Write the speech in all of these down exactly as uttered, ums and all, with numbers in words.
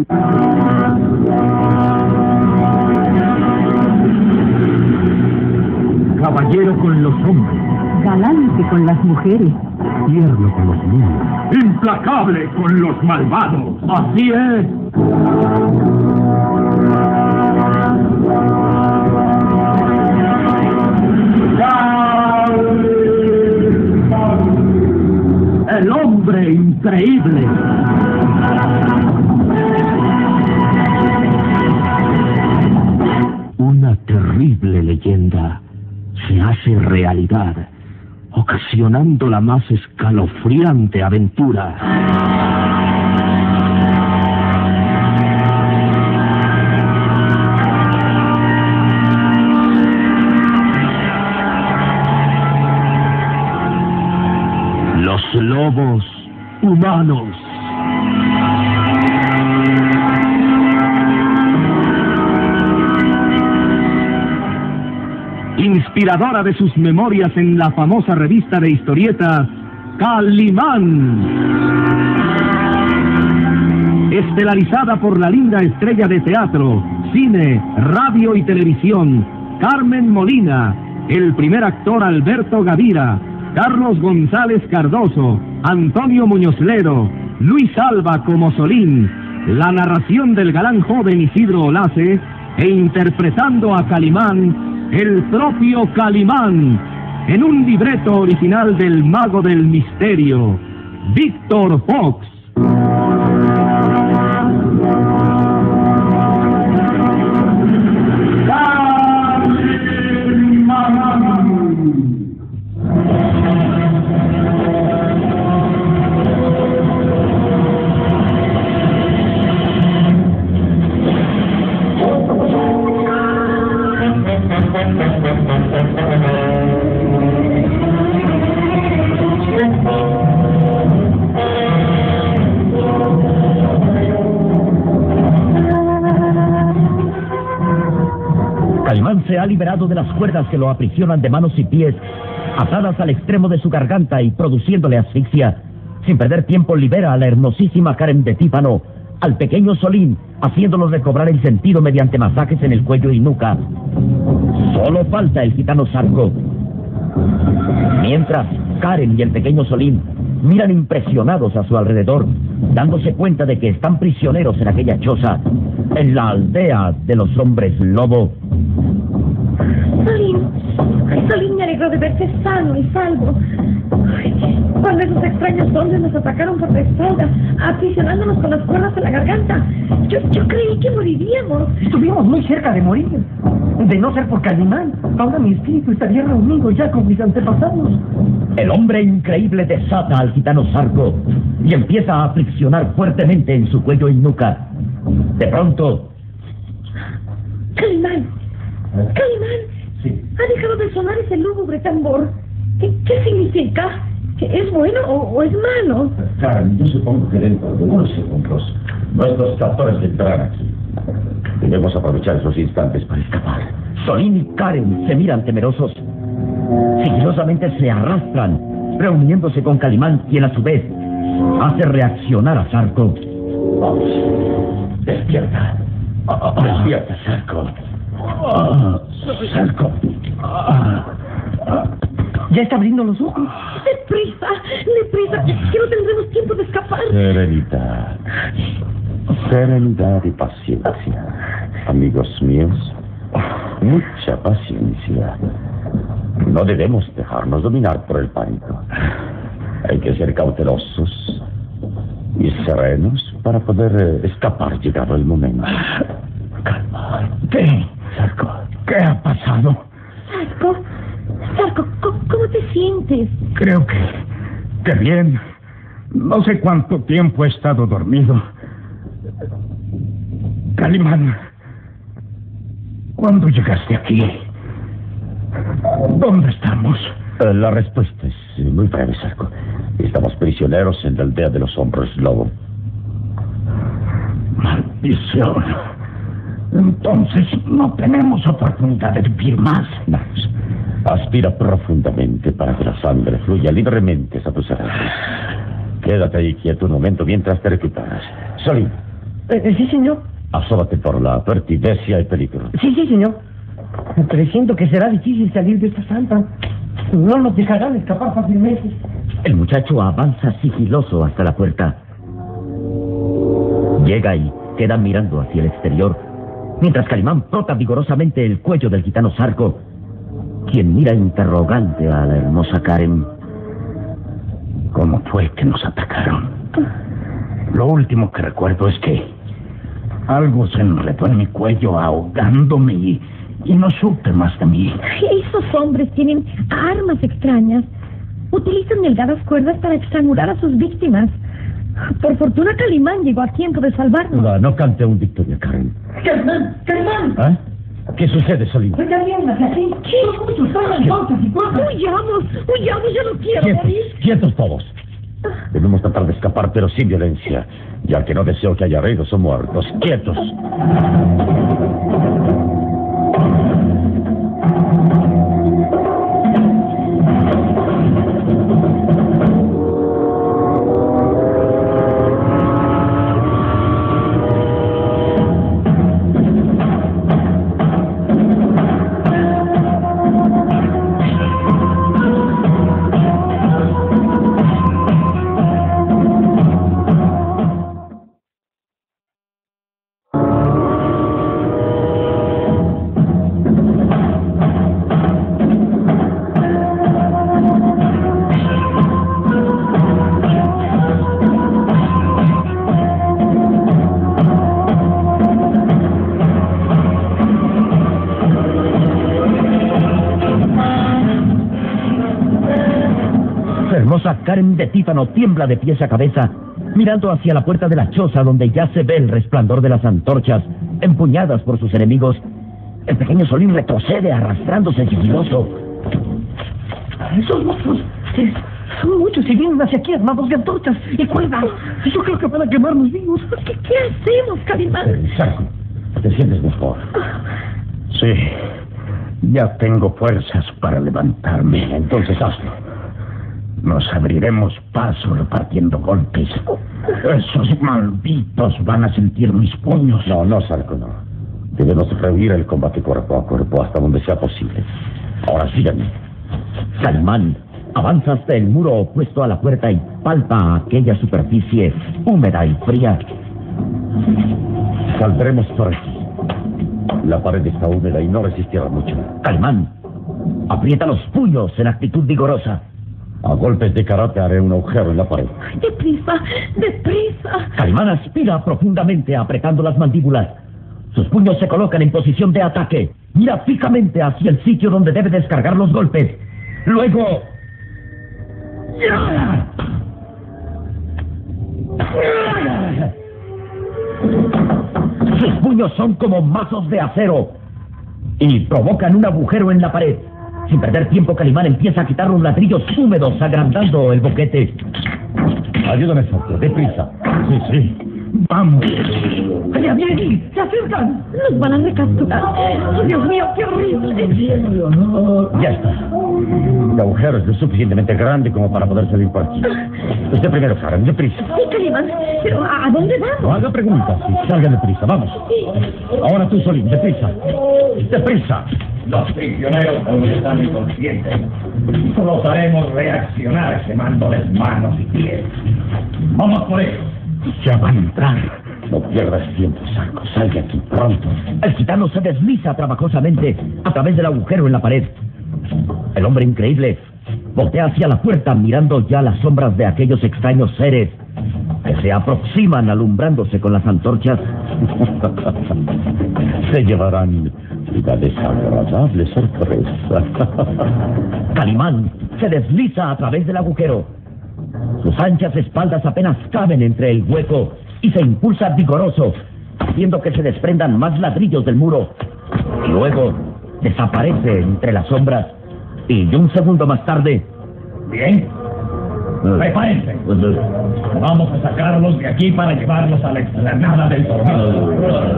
Caballero con los hombres. Galante con las mujeres. Tierno con los niños. Implacable con los malvados. Así es. El hombre increíble. Una terrible leyenda se hace realidad, ocasionando la más escalofriante aventura. Los lobos humanos. Inspiradora de sus memorias en la famosa revista de historietas Calimán. Estelarizada por la linda estrella de teatro, cine, radio y televisión, Carmen Molina, el primer actor Alberto Gavira, Carlos González Cardoso, Antonio Muñoz Ledo, Luis Alba como Solín, la narración del galán joven Isidro Olace, e interpretando a Calimán, el propio Calimán, en un libreto original del mago del misterio, Víctor Fox. Calimán se ha liberado de las cuerdas que lo aprisionan de manos y pies, atadas al extremo de su garganta y produciéndole asfixia. Sin perder tiempo libera a la hermosísima Karen de Tífano, al pequeño Solín, haciéndolo recobrar el sentido mediante masajes en el cuello y nuca. Solo falta el gitano Zarco. Mientras, Karen y el pequeño Solín miran impresionados a su alrededor, dándose cuenta de que están prisioneros en aquella choza, en la aldea de los hombres lobo. Solín, ay, Solín, me alegro de verte sano y salvo. Ay, cuando esos extraños hombres nos atacaron por la espalda, aprisionándonos con las cuerdas en la garganta, yo, yo creí que moriríamos. Estuvimos muy cerca de morir. De no ser por Calimán, ahora mi espíritu estaría reunido ya con mis antepasados. El hombre increíble desata al gitano Zarco y empieza a friccionar fuertemente en su cuello y nuca. De pronto... Calimán, Calimán, sí. Ha dejado de sonar ese lúgubre tambor. ¿Qué, qué significa? ¿Es bueno o, o es malo? Karen, yo supongo que dentro de unos segundos nuestros captores vendrán aquí. Debemos aprovechar esos instantes para escapar. Solín y Karen se miran temerosos. Sigilosamente se arrastran, reuniéndose con Calimán, quien a su vez hace reaccionar a Zarco. Vamos, despierta. Despierta, Zarco. Zarco. Ya está abriendo los ojos. ¡Deprisa! ¡Deprisa! Que no tendremos tiempo de escapar. Serenidad. Serenidad y paciencia. Amigos míos, mucha paciencia. No debemos dejarnos dominar por el pánico. Hay que ser cautelosos y serenos para poder eh, escapar llegado el momento. Calma. ¿Qué? Zarco. ¿Qué ha pasado? Zarco, Zarco, ¿cómo, cómo te sientes? Creo que... que bien. No sé cuánto tiempo he estado dormido. Calimán, ¿cuándo llegaste aquí? ¿Dónde estamos? Eh, la respuesta es muy breve, Zarco. Estamos prisioneros en la aldea de los hombres lobo. Maldición. Entonces no tenemos oportunidad de vivir más. Vamos. Aspira profundamente para que la sangre fluya libremente a tus cerebros. Quédate ahí quieto un momento mientras te recuperas. Solín, Eh, sí, señor. Asómate por la puerta y ve si hay peligro. Sí, sí, señor. Presiento que será difícil salir de esta santa. No nos dejarán escapar fácilmente. El muchacho avanza sigiloso hasta la puerta. Llega y queda mirando hacia el exterior, mientras Calimán frota vigorosamente el cuello del gitano Zarco, quien mira interrogante a la hermosa Karen. ¿Cómo fue que nos atacaron? Lo último que recuerdo es que algo se enredó en mi cuello ahogándome y, y no supe más de mí. Esos hombres tienen armas extrañas. Utilizan delgadas cuerdas para estrangular a sus víctimas. Por fortuna Calimán llegó a tiempo de salvarnos. No, no cante un victoria, Karen. ¡Calimán! ¡Calimán! ¿Eh? ¿Qué sucede, Solín? Oiga bien, hacia aquí. Los muchos están en pautas y cuerdas. ¡Huyamos! ¡Huyamos! ¡Ya no quiero Quietos, morir! quietos todos. Debemos tratar de escapar, pero sin violencia, ya que no deseo que haya heridos o muertos. ¡Quietos! Karen de Tífano tiembla de pies a cabeza, mirando hacia la puerta de la choza donde ya se ve el resplandor de las antorchas, empuñadas por sus enemigos. El pequeño Solín retrocede arrastrándose sigiloso. Esos monstruos eh, son muchos y vienen hacia aquí armados de antorchas y cuerdas. Yo creo que van a quemarnos vivos. ¿Qué, qué hacemos, Calimán? Zarco, ¿te sientes mejor? Sí, ya tengo fuerzas para levantarme. Entonces hazlo. Nos abriremos paso repartiendo golpes. Esos malditos van a sentir mis puños. No, no, Zarco, no. Debemos rehuir el combate cuerpo a cuerpo hasta donde sea posible. Ahora síganme. Calimán avanza hasta el muro opuesto a la puerta y palpa aquella superficie húmeda y fría. Saldremos por aquí. La pared está húmeda y no resistirá mucho. Calimán aprieta los puños en actitud vigorosa. A golpes de karate haré un agujero en la pared. ¡Deprisa! ¡Deprisa! Calimán aspira profundamente apretando las mandíbulas. Sus puños se colocan en posición de ataque. Mira fijamente hacia el sitio donde debe descargar los golpes. Luego... Sus puños son como mazos de acero y provocan un agujero en la pared. Sin perder tiempo, Calimán empieza a quitar los ladrillos húmedos, agrandando el boquete. Ayúdame, Zarco, deprisa. Sí, sí. Vamos. ¡Allá vienen! ¡Se acercan! ¡Nos van a recapturar! ¡Oh, Dios mío, qué horrible! Ya está. El agujero es lo suficientemente grande como para poder salir por aquí. Usted primero, Karen, deprisa. Sí, Calimán, pero ¿a dónde vamos? No haga preguntas y salga deprisa, vamos. Ahora tú, Solín, deprisa. Deprisa. Los prisioneros aún están inconscientes. Los haremos reaccionar quemándoles manos y pies. Vamos por ellos. Ya van a entrar. No pierdas tiempo, Zarco. Salga aquí pronto. El gitano se desliza trabajosamente a través del agujero en la pared. El hombre increíble voltea hacia la puerta mirando ya las sombras de aquellos extraños seres que se aproximan alumbrándose con las antorchas. Se llevarán una desagradable sorpresa. Calimán se desliza a través del agujero. Sus anchas espaldas apenas caben entre el hueco y se impulsa vigoroso, haciendo que se desprendan más ladrillos del muro. Y luego desaparece entre las sombras y un segundo más tarde... Bien. Prepárense. Vamos a sacarlos de aquí para llevarlos a la explanada del torneo.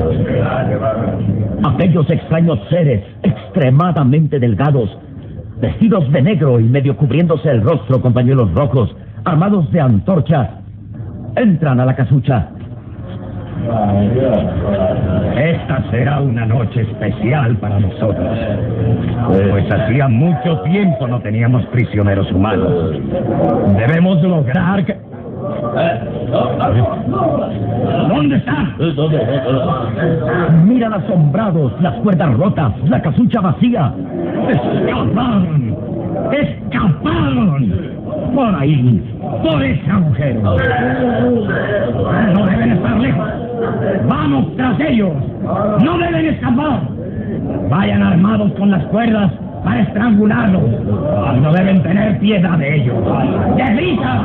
Aquellos extraños seres extremadamente delgados, vestidos de negro y medio cubriéndose el rostro con pañuelos rojos, armados de antorchas, entran a la casucha. Esta será una noche especial para nosotros. Pues hacía mucho tiempo no teníamos prisioneros humanos. Debemos lograr que... ¿Dónde están? Miran asombrados las cuerdas rotas, la casucha vacía. ¡Escaparon! ¡Escaparon! Por ahí, por ese agujero. No deben estar lejos. ¡Vamos tras ellos! ¡No deben escapar! Vayan armados con las cuerdas para estrangularlos. No deben tener piedad de ellos. ¡Deprisa!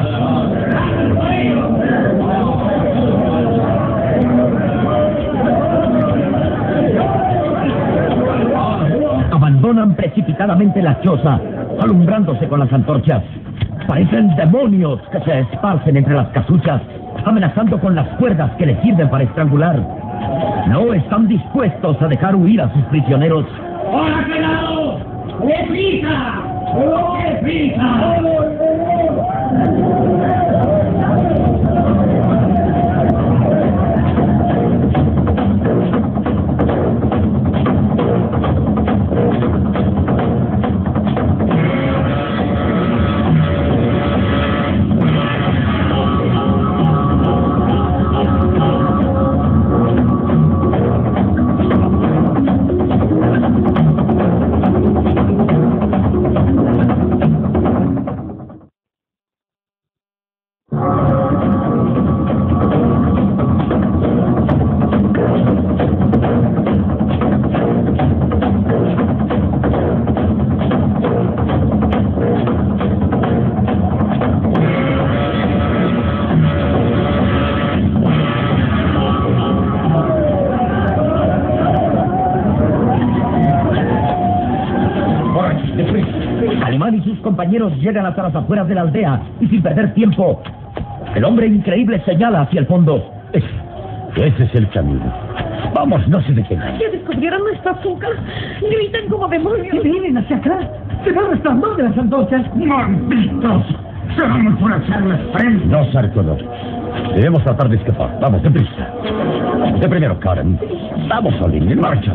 Abandonan precipitadamente la choza, alumbrándose con las antorchas. Parecen demonios que se esparcen entre las casuchas, amenazando con las cuerdas que les sirven para estrangular. No están dispuestos a dejar huir a sus prisioneros. ¡Hola, pelado! ¡Deprisa! ¡Deprisa! Calimán y sus compañeros llegan hasta las afueras de la aldea y sin perder tiempo, el hombre increíble señala hacia el fondo. Ese es el camino. Vamos, no se detengan. Ya descubrieron nuestra azúcar. Gritan como demonios. Y vienen hacia acá. Se ve el resplandor de las antorchas. ¡Malditos! ¡Se van por hacerles frente! No, Sarko, no. Debemos tratar de escapar. Vamos, deprisa. De primero, Karen. Vamos, Olin, en marcha.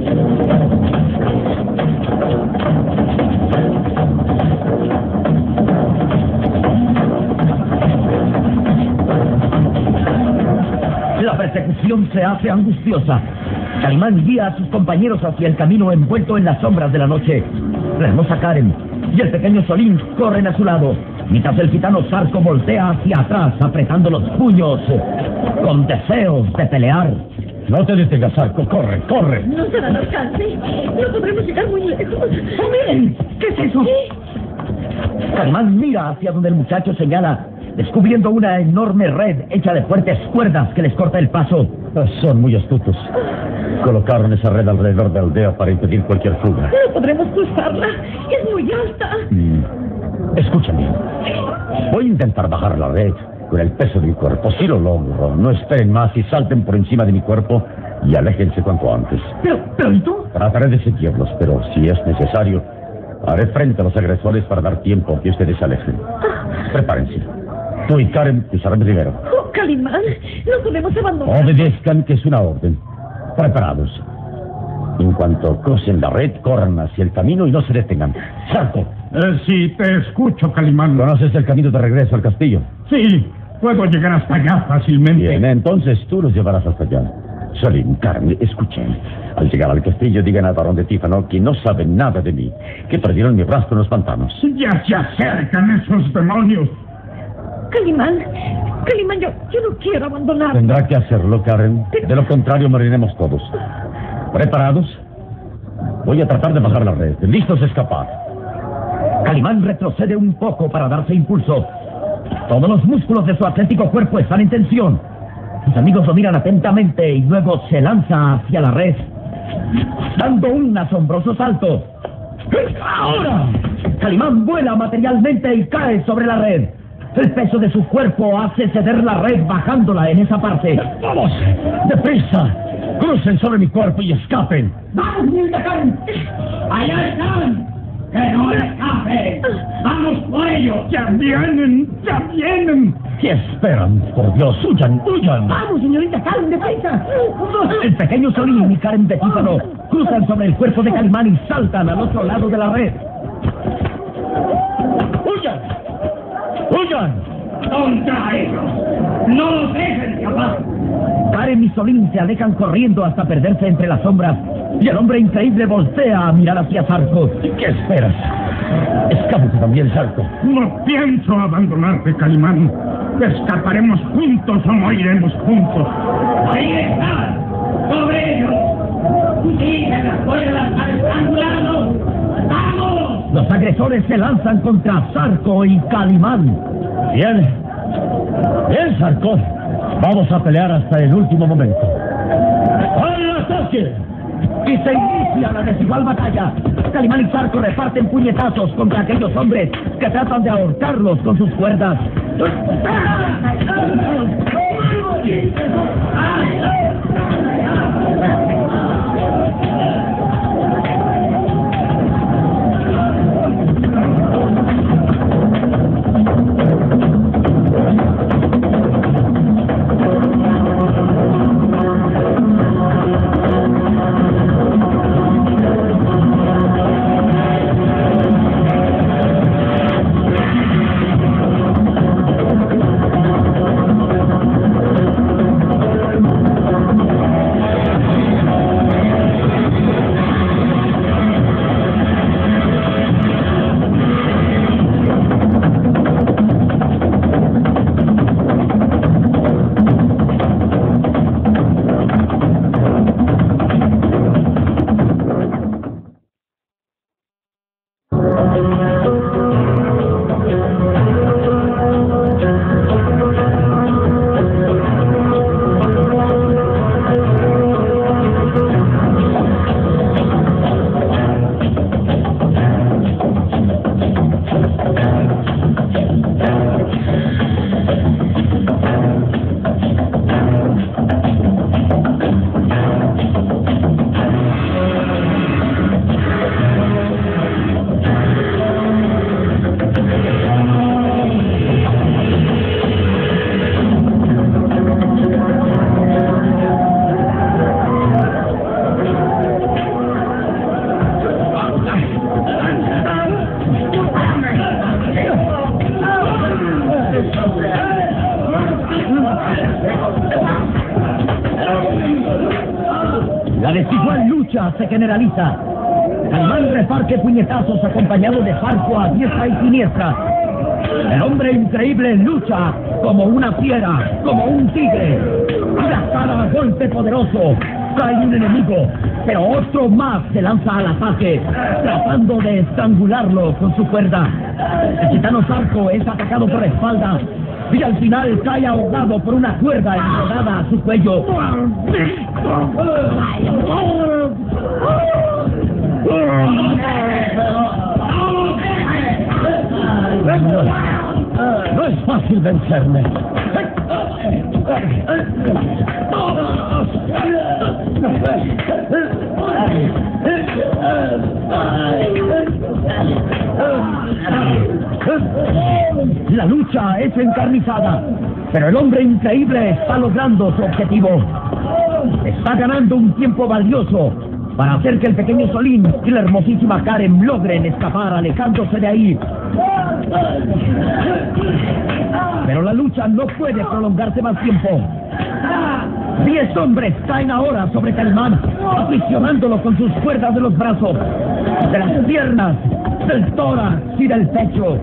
La persecución se hace angustiosa. Calimán guía a sus compañeros hacia el camino envuelto en las sombras de la noche. La hermosa Karen y el pequeño Solín corren a su lado, mientras el gitano Sarko voltea hacia atrás, apretando los puños, con deseos de pelear. No te detengas, Sarko. Corre, corre. No se dan alcance. No podremos llegar muy lejos. ¡Oh, miren! ¿Qué es eso? Calimán mira hacia donde el muchacho señala, descubriendo una enorme red hecha de fuertes cuerdas que les corta el paso. Son muy astutos. Colocaron esa red alrededor de la aldea para impedir cualquier fuga. No podremos cruzarla. Es muy alta. Mm. Escúchame. Voy a intentar bajar la red con el peso de mi cuerpo. Si lo logro, no esperen más y salten por encima de mi cuerpo y aléjense cuanto antes. Pero, pero, ¿y tú? Trataré de seguirlos, pero si es necesario, haré frente a los agresores para dar tiempo a que ustedes se alejen. Prepárense. Tú y Karen pisarán primero. Oh, Calimán, no podemos abandonar. Obedezcan, que es una orden. Preparados. En cuanto crucen la red, corran hacia el camino y no se detengan. ¡Sarko! Eh, sí, te escucho, Calimán. ¿Conoces el camino de regreso al castillo? Sí, puedo llegar hasta allá fácilmente. Bien, entonces tú los llevarás hasta allá. Solín, Karen, escuchen. Al llegar al castillo, digan al barón de Tífano que no saben nada de mí, que perdieron mi rastro en los pantanos. Ya se acercan esos demonios. Calimán, Calimán, yo, yo no quiero abandonar. Tendrá que hacerlo, Karen. De lo contrario, moriremos todos. ¿Preparados? Voy a tratar de bajar la red. ¿Listos a escapar? Calimán retrocede un poco para darse impulso. Todos los músculos de su atlético cuerpo están en tensión. Sus amigos lo miran atentamente y luego se lanza hacia la red, dando un asombroso salto. ¡Ahora! Calimán vuela materialmente y cae sobre la red. El peso de su cuerpo hace ceder la red bajándola en esa parte. ¡Vamos! ¡Deprisa! ¡Crucen sobre mi cuerpo y escapen! ¡Vamos, niña Karen! ¡Allá están! ¡Que no escape! ¡Vamos por ellos! ¡Ya vienen! ¡Ya vienen! ¿Qué esperan? Por Dios, huyan, huyan. ¡Vamos, señorita Karen, deprisa! El pequeño Solín y Karen Betífano cruzan sobre el cuerpo de Calimán y saltan al otro lado de la red. ¡Huyan! ¡Huyan! ¡Contra ellos! ¡No los dejen escapar! Karen y Solín se alejan corriendo hasta perderse entre las sombras. Y el hombre increíble voltea a mirar hacia Zarco. ¿Qué esperas? Escápate también, Zarco. No pienso abandonarte, Calimán. Escaparemos juntos o moriremos juntos. ¡Ahí están! ¡Sobre ellos! ¡Sigan las cuerdas para estrangularlos! ¡Vamos! Los agresores se lanzan contra Zarco y Calimán. Bien. Bien, Zarco. Vamos a pelear hasta el último momento. ¡Al ataque! Y se inicia la desigual batalla. Calimán y Zarco reparten puñetazos contra aquellos hombres que tratan de ahorcarlos con sus cuerdas. La desigual lucha se generaliza. Calimán reparte puñetazos acompañado de Zarco a diestra y siniestra. El hombre increíble lucha como una fiera, como un tigre. A cada golpe poderoso cae un enemigo, pero otro más se lanza al ataque, tratando de estrangularlo con su cuerda. El gitano Zarco es atacado por la espalda y al final cae ahogado por una cuerda enredada a su cuello. No, no es fácil vencerme. La lucha es encarnizada, pero el hombre increíble está logrando su objetivo. Está ganando un tiempo valioso para hacer que el pequeño Solín y la hermosísima Karen logren escapar alejándose de ahí. Pero la lucha no puede prolongarse más tiempo. Diez hombres caen ahora sobre Calimán, aprisionándolo con sus cuerdas de los brazos, de las piernas, del tórax y del pecho.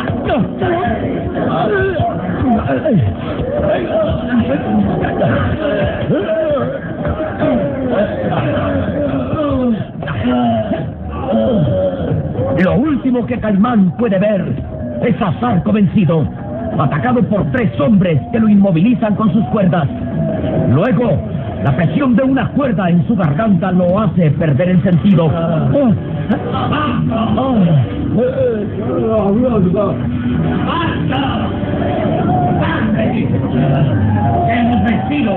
Lo último que Calimán puede ver es a Zarco vencido, atacado por tres hombres que lo inmovilizan con sus cuerdas. Luego, la presión de una cuerda en su garganta lo hace perder el sentido. ¡Basta! ¡Hemos vencido!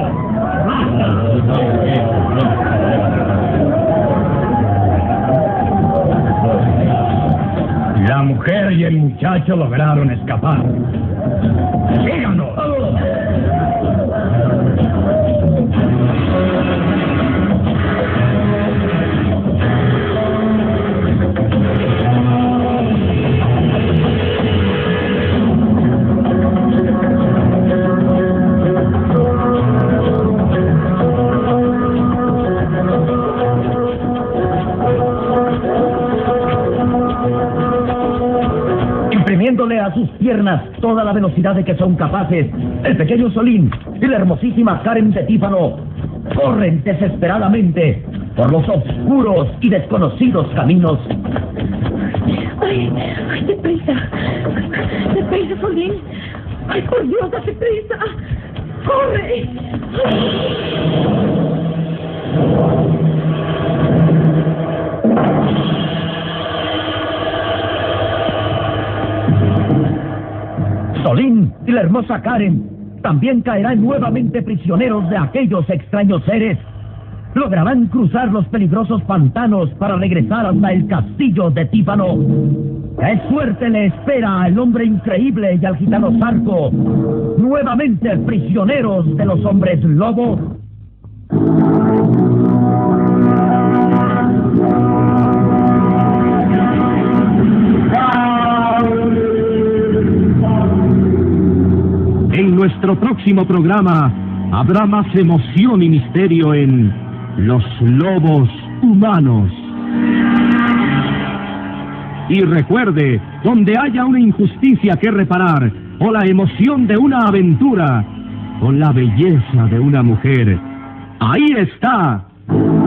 ¡Basta! mujer y el muchacho lograron escapar. ¡Síganos! Imprimiéndole a sus piernas toda la velocidad de que son capaces, el pequeño Solín y la hermosísima Karen de Tífano corren desesperadamente por los oscuros y desconocidos caminos. ¡Ay! ¡Ay, deprisa! ¡Deprisa, Solín! ¡Ay, por Dios, date prisa! ¡Corre! Solín y la hermosa Karen también caerán nuevamente prisioneros de aquellos extraños seres. Lograrán cruzar los peligrosos pantanos para regresar hasta el castillo de Tífano. ¡Qué suerte le espera al hombre increíble y al gitano Zarco! Nuevamente prisioneros de los hombres lobo. En nuestro próximo programa habrá más emoción y misterio en Los Lobos Humanos. Y recuerde, donde haya una injusticia que reparar o la emoción de una aventura o la belleza de una mujer, ahí está